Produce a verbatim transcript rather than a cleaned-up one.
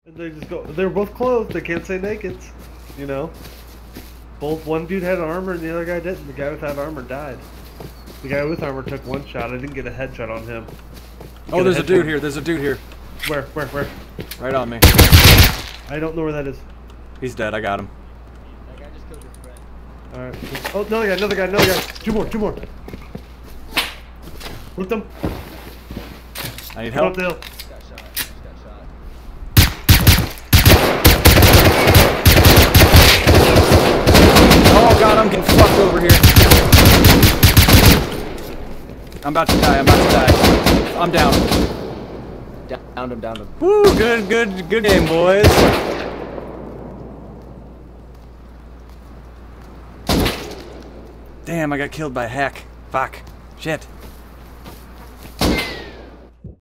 And they just go. They were both clothed. They can't say nakeds. You know. Both one dude had armor and the other guy didn't. The guy without armor died. The guy with armor took one shot. I didn't get a headshot on him. Oh, there's a, a dude here. There's a dude here. Where? Where? Where? Right on me. I don't know where that is. He's dead. I got him. That guy just killed your friend. Alright. Oh, another guy, another guy, another guy. Two more, two more. Loot them. I need Go up help. the hill. Just got shot. Just got shot. Oh god, I'm getting fucked over here. I'm about to die. I'm about to die. I'm down. Downed him, downed him. Woo! Good, good, good game, boys. Damn, I got killed by a hack. Fuck. Shit.